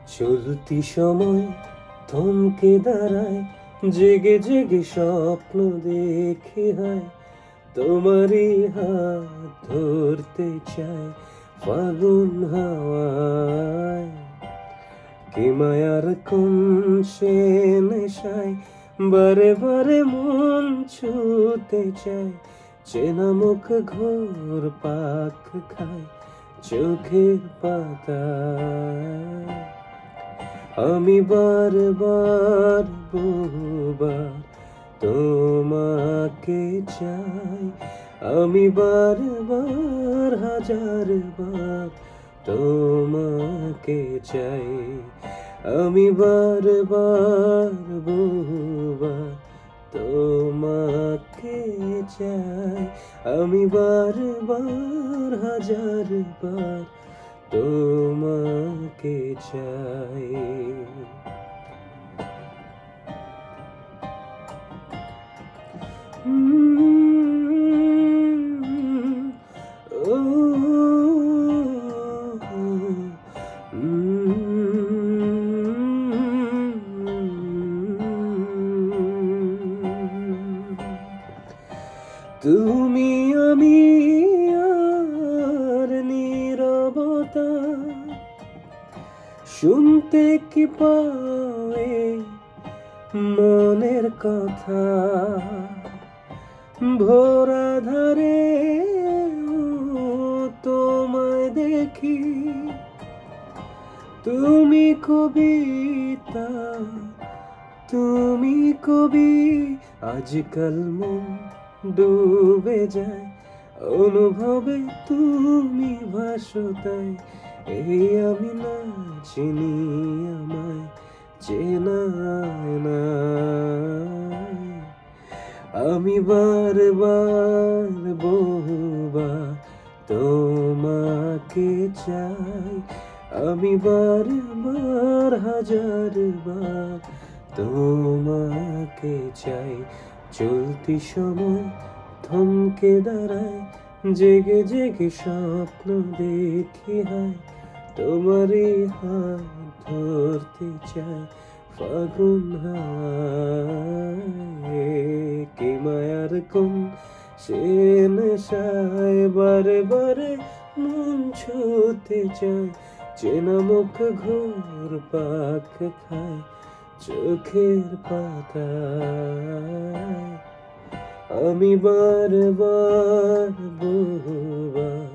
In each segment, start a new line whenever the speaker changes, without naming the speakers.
চলতি সময় থমকে দাঁড়ায়, জেগে জেগে স্বপ্ন দেখে হয় তোমারই হাত ধরতে চায় ফাগুন হাওয়ায়। কে মায়ার কোন সে নেশায় বারে বারে মন ছুতে চায়, চেনা মুখ ঘোর পাক খায় চোখের পাতায়। আমি বারবার বহুবার তোমাকে চাই, আমি বারবার হাজারবার তোমাকে চাই। আমি বারবার বহুবার তোমাকে চাই, আমি বারবার হাজারবার তোমাকে চাই। তুমি আমি আর নীরবতা, শুনতে কি পাওয়ে মনের কথা। ভোরা ধারে তোমায় দেখি, তুমি কবিতা, তুমি কবি। আজকাল মন ডুবে যায় অনুভবে, তুমি ভাসতাই। এই আমি না চিনি আমায় চেনায় না। আমি বারবার বহুবার তোমাকে চাই, আমি বারবার হাজারবার তোমাকে চাই। চলতি সময় থমকে দাঁড়ায়, জেগে জেগে স্বপ্ন দেখি হয় তোমারই হাত ধরতে চাই ফাগুন হাওয়ায়। কে মায়ার কোন সে নেশায় বারে বারে মন ছুতে চায়, চেনা মুখ ঘোর পাক খায় চোখের পাতায়। আমি বারবার বহুবার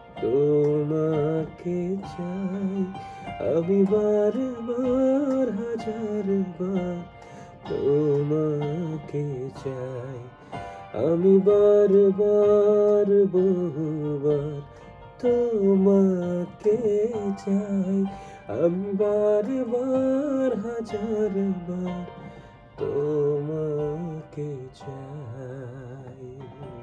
তোমাকে চাই, আমি বারবার হাজারবার তোমাকে চাই। আমি বারবার বহুবার তোমাকে চাই, আমি বারবার হাজারবার তোমাকে চাই।